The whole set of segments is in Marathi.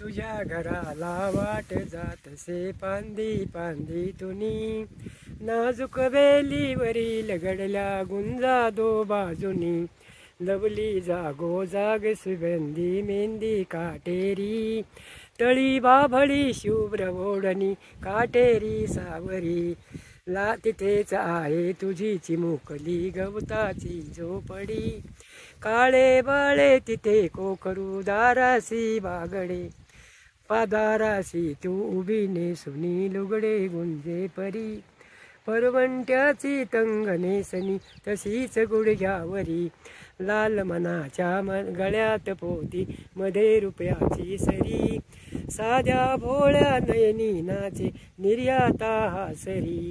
तुझ्या घराला वाट जातसे पांदी पांदी तुनी, नाजूक वेलीवरील घडल्या गुंजा दो बाजूनी, लवली जागो जाग सुगंधी मेहंदी काटेरी, तळी बाभळी शुभ्र ओढणी काटेरी सावरी, ला तिथेच आहे तुझी चिमुकली गवताची झोपडी, काळे बाळे तिथे कोकरू दारासी बागडे, पादारासी तू उभी नेसुनी लुगडे गुंजे परी, परवंट्याची तंग नेसनी तशीच गुडघ्यावरी, लाल मनाच्या गळ्यात पोती मध्ये रुपयाची सरी, साध्या भोळ्या नयनी नाचे निर्याता हासरी.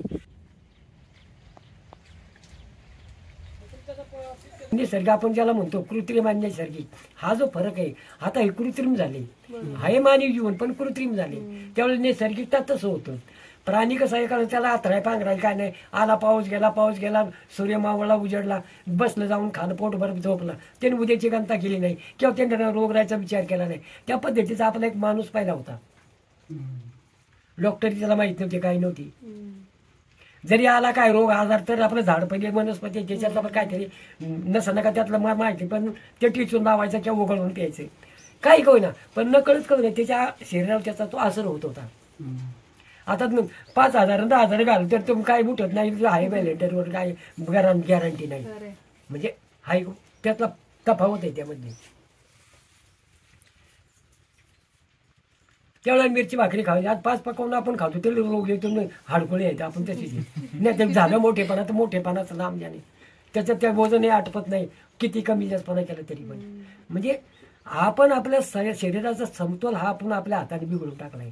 निसर्ग आपण ज्याला म्हणतो कृत्रिम आणि नैसर्गिक, हा जो फरक आहे आता हे कृत्रिम झाले, आहे मानवी जीवन पण कृत्रिम झाले. त्यावेळेस नैसर्गिकता तसं होतं. प्राणी कसं आहे, कारण त्याला आथराय पांघराय काय नाही, आला पाऊस गेला सूर्य मावळला उजडला, बसलं जाऊन खाणं पोटभर झोपला, त्याने उद्याची गणता केली नाही किंवा त्यांना रोगरायचा विचार केला नाही. त्या पद्धतीचा आपला एक माणूस पाहिला होता. डॉक्टर त्याला माहित नव्हते, काही नव्हती. जरी आला काय रोग आजार तर आपलं झाड पहिले वनस्पती त्याच्यातलं पण काहीतरी नसं नका त्यातलं माहिती, पण ते टिचून लावायचं किंवा उघडून प्यायचं, काही होईना, पण नकळत कळून त्याच्या शरीरावर त्याचा तो असर होत होता. आता 5,000 10,000 घालू तर तुम्ही काय उठत नाही, हाय व्हॅलेंटरवर काय गॅरंटी नाही. म्हणजे हाय त्यातला तफावत आहे त्यामध्ये. त्यावेळेला मिरची भाकरी खावी, आज 5 पकवून आपण खातो तरी रोग येतो, हाडकोळे येते आपण तशीच नाही. ते झालं मोठेपणा तर मोठेपणाचं नाम ज्याने त्याच्यात त्या वजनही आटपत नाही, किती कमी जास्तपणा केला तरी पण. म्हणजे आपण आपल्या शरीराचा समतोल हा आपण आपल्या हाताने बिघडून टाकलाय.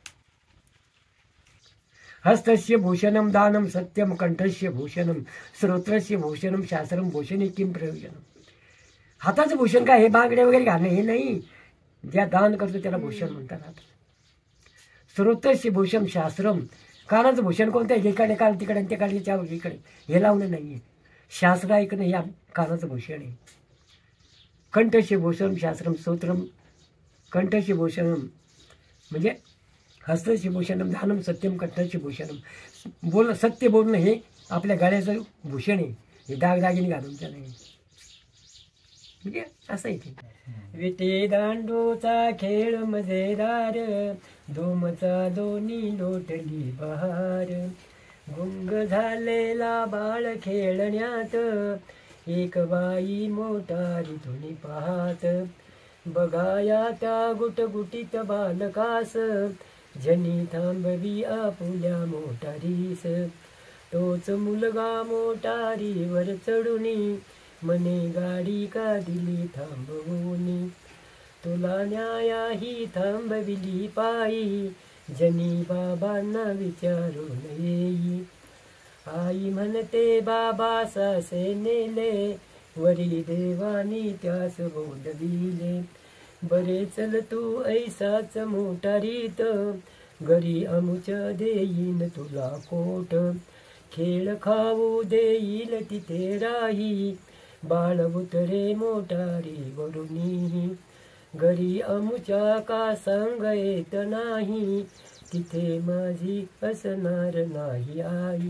हस्तस्य भूषणम दानम सत्यम, कंठस्य भूषणम, श्रोत्रस्य भूषणम, शास्त्रम भूषणे किम प्रयोजनम. हाताचं भूषण काय, हे बांगड्या वगैरे घालणं हे नाही, ज्या दान करतो त्याला भूषण म्हणतात. श्रोत्रस्य भूषण शास्त्रम, कानाचं भूषण कोणतं आहे, इकडे काल तिकडे त्या काळीच्या इकडे हे लावणं नाहीये, शास्त्र ऐकणं हे कानाचं भूषण आहे. कंठस्य भूषण शास्त्रम स्तोत्रम, कंठस्य भूषणम म्हणजे हस्तस्य भूषणम, दानम सत्यम, कंठस्य भूषणम. सत्य बोलणं हे आपल्या गळ्याचं भूषण आहे, हे दागदागिने घालून त्या नाही. म्हणजे असं आहे ते. विटे दांडूचा खेळ मजेदार, धूमचा दोन्ही लोटली बहार, गुंग झालेला बाळ खेळण्यात, एक बाई मोटारी धुनी पाहत, बघाया त्या गुटगुटीत बालकास, जनी थांबवी आपुल्या मोटारीस, तोच मुलगा मोटारीवर चढुनी, मने गाडी का दिली थांबवूनी, तुला न्याया ही थांबविली पायी, जनी बाबांना विचारून येई. आई म्हणते बाबा सासे नेले, वरी देवानी त्यास बोलविले, बरे चल तू ऐसाच मोटारीत, घरी अमुच देईन तुला कोट, खेळ खाऊ देईल तिथे राही, बाळ उतरे मोटारी वरुनी, घरी अमुच्या का सांग येत नाही, तिथे माझी असणार नाही आई.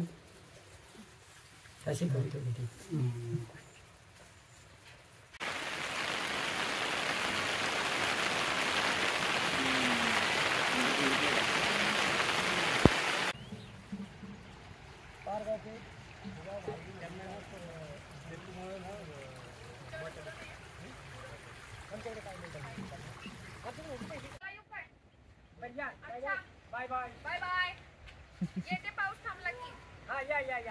अशी कविता होती. Bye bye bye bye. येते पाऊस थांबला की. हा या.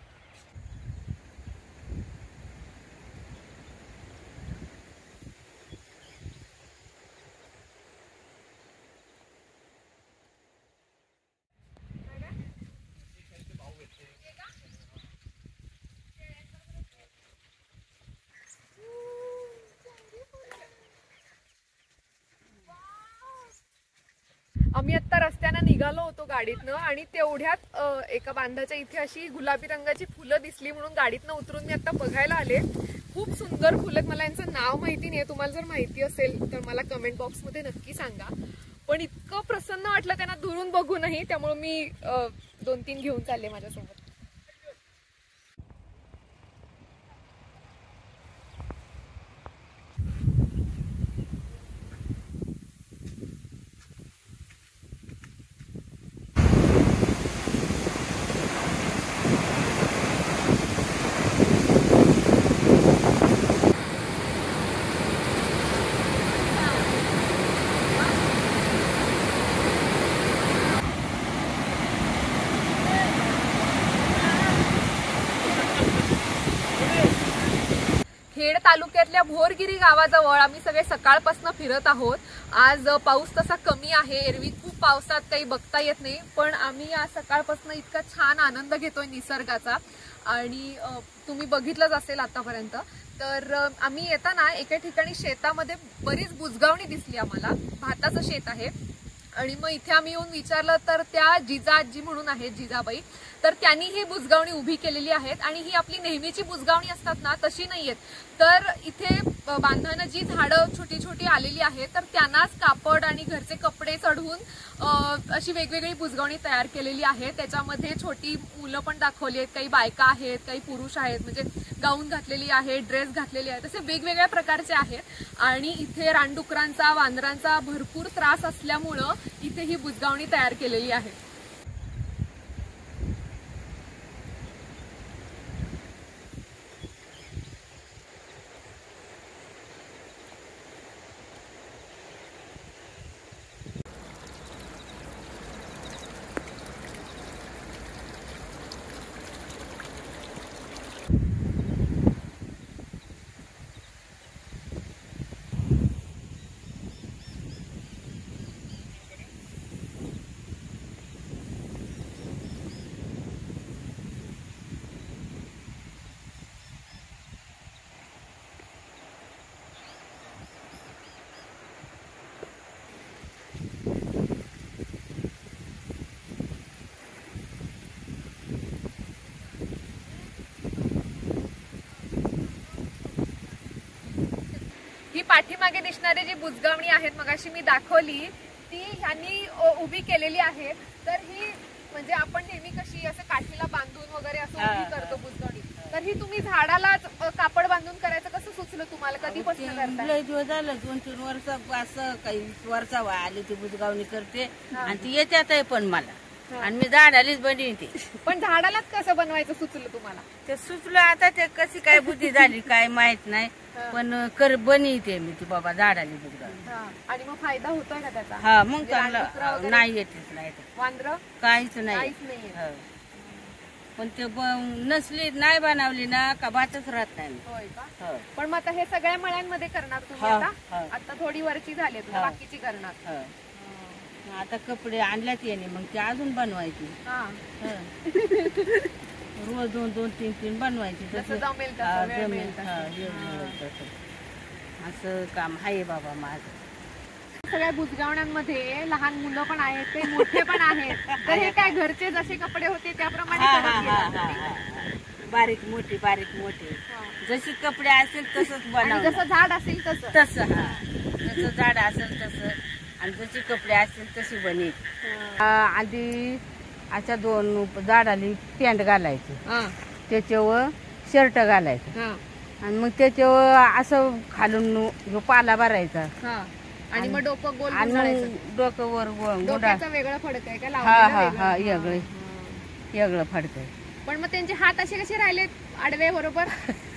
आम्ही आता रस्त्याने निघालो होतो गाडीतनं आणि तेवढ्यात एका बांधाच्या इथे अशी गुलाबी रंगाची फुलं दिसली म्हणून गाडीतनं उतरून मी आता बघायला आले. खूप सुंदर फुलं आहेत. मला यांचं नाव माहिती नाहीये, तुम्हाला जर माहिती असेल तर मला कमेंट बॉक्स मध्ये नक्की सांगा. पण इतकं प्रसन्न वाटलं त्यांना दुरून बघूनही, त्यामुळे मी 2-3 घेऊन चालले माझ्यासोबत. खेड तालुक्यातल्या भोरगिरी गावाजवळ आम्ही सगळे सकाळपासून फिरत आहोत. आज पाऊस तसा कमी आहे. एरवी खूप पावसात काही बघता येत नाही, पण आम्ही आज सकाळपासून इतका छान आनंद घेतोय निसर्गाचा. आणि तुम्ही बघितलंच असेल आतापर्यंत. तर आम्ही येताना एका ठिकाणी शेतामध्ये बरीच बुजगावणी दिसली आम्हाला. भाताचं शेत आहे. आणि मग इथे आम्ही येऊन विचारलं तर त्या जिजाजी म्हणून आहेत, जिजाबाई, तर त्यांनी ही बुजगावणी उभी केलेली आहेत. आणि ही आपली नेहमीची बुजगावणी असतात ना, तशी नाहीयेत. तर इथे बांधानं जी झाडं छोटी छोटी आलेली आहेत, तर त्यांनाच कापड आणि घरचे कपडे चढवून अशी वेगवेगळी बुजगावणी तयार केलेली आहे. त्याच्यामध्ये छोटी मुलं पण दाखवली आहेत, काही बायका आहेत, काही पुरुष आहेत, म्हणजे गाऊन घातलेली आहे, ड्रेस घातलेले आहेत, असे वेगवेगळ्या प्रकारचे आहेत. आणि इथे रानडुकरांचा, वानरांचा भरपूर त्रास असल्यामुळं इथे ही बुजगावणी तयार केलेली आहे. ही पाठीमागे दिसणारी जी बुजगावणी आहेत मगाशी मी दाखवली, ती ह्यांनी उभी केलेली आहे. तर ही म्हणजे आपण नेहमी कशी असं काठीला बांधून वगैरे असं उभी करतो बुजगावणी, तर ही तुम्ही झाडालाच कापड बांधून करायचं कसं सुचलं तुम्हाला? कधीपासून करताय? झालं 2-3 वर्ष असं काही वर्षा आली ती बुजगावणी करते आणि ती येत्यात आहे पण मला. आणि मी झाडालीच बनवते. पण झाडालाच कसं बनवायचं सुचलं तुम्हाला? ते सुचलं आता, ते कशी काय बुद्धी झाली काय माहित नाही, पण बनवते मी ती बाबा झाडाली बुजगावणी. आणि मग फायदा होतोय का त्याचा? हा, मग चांगलं नाही येतेच नाही वांद्र काहीच नाही. पण ते नसली नाही बनवली ना का भातच राहत नाही. होय का? पण मग आता हे सगळ्या मळ्यांमध्ये करणार तुम्ही आता? आता थोडी वरची झाली, बाकीची करणार. आता कपडे आणल्यात येणे, मग ते अजून बनवायची. रोज 2-3 बनवायची. जसं जमेल असं काम आहे बाबा माझं. सगळ्या बुजगावण्यांमध्ये लहान मुलं पण आहेत, ते मोठे पण आहेत. तर हे काय घरचे जसे कपडे होते त्याप्रमाणे बारीक मोठी बारीक मोठी जशी कपडे असेल तसंच बनव, जसं झाड असेल तसं तसं. जसं झाड असेल तसं आणि जशी कपडे असतील तशी बनेल. आधी अशा 2 झाडाली पॅन्ट घालायची, त्याच्यावर शर्ट घालायचं आणि मग त्याच्यावर असं खालून पाला भरायचा आणि मग डोकं गोल आणि डोकं वर डोक्याचं वेगळं फडक आहे का? हा वेगळं फडक आहे. पण मग त्यांचे हात असे कसे राहिले आडवे बरोबर?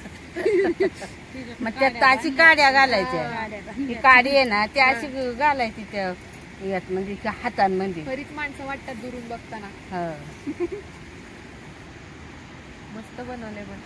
मग त्या ताची काड्या घालायच्या. ही काडी आहे ना ती अशी घालायची त्या यात, म्हणजे हातांमध्ये. बरीच माणसं वाटतात दुरून बघताना. मस्त बनवले पण.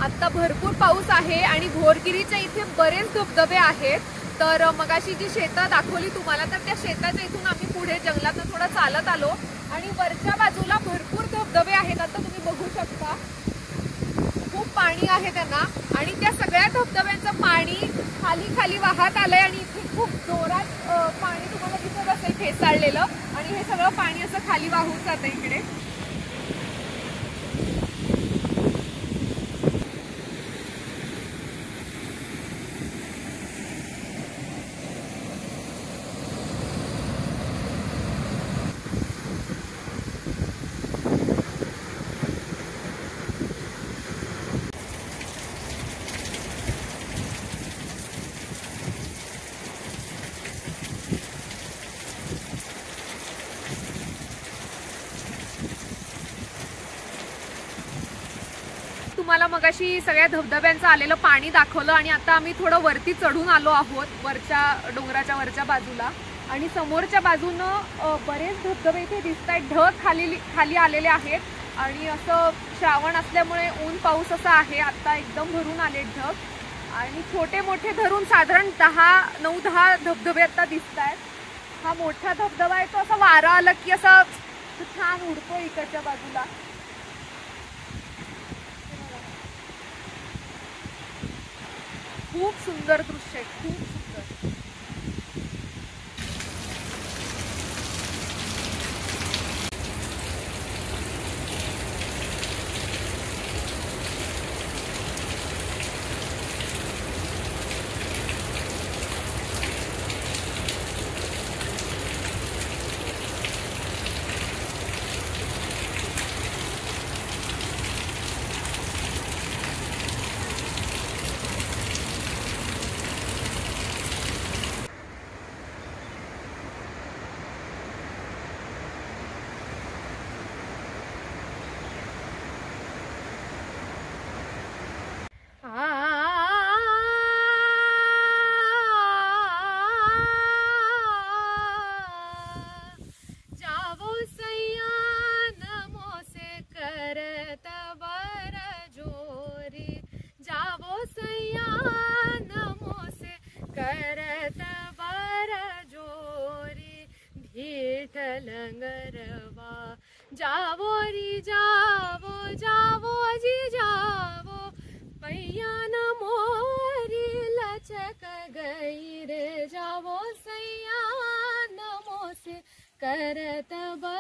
आता भरपूर पाऊस आहे आणि भोरगिरीच्या इथे बरेच धबधबे आहेत. तर मगाशी जी शेतं दाखवली तुम्हाला, तर त्या शेताच्या इथून आम्ही पुढे जंगलातनं थोडं चालत आलो आणि वरच्या बाजूला भरपूर धबधबे आहेत. आता तुम्ही बघू शकता खूप पाणी आहे त्यांना आणि त्या सगळ्या धबधब्यांचं पाणी खाली खाली वाहत आलंय आणि इथे खूप जोरात पाणी तुम्हाला दिसत असेल फेसाळलेलं आणि हे सगळं पाणी असं खाली वाहून जातं इकडे. तुम्हाला मगाशी सगळ्या धबधब्यांचं आलेलं पाणी दाखवलं आणि आता आम्ही थोडं वरती चढून आलो आहोत, वरच्या डोंगराच्या वरच्या बाजूला. आणि समोरच्या बाजूनं बरेच धबधबे इथे दिसत आहेत. ढग खाली आलेले आहेत आणि असं श्रावण असल्यामुळे ऊन पाऊस असा आहे. आता एकदम भरून आले ढग आणि छोटे मोठे धरून साधारण 9-10 धबधबे आता दिसत आहेत. हा मोठा धबधबा आहे तो असा वारा आला की असा छान उडतो इकडच्या बाजूला. खूप सुंदर दृश्य आहे, खूप सुंदर. जावो सैया नमो से करत बर जोरी, जावो सैया नमो से करत बर जोरी, विठ्ठल गरवा जावो री जावो जावो जी जावो, पैया मोरी लचक गई रे, जावो सैया नमो से करत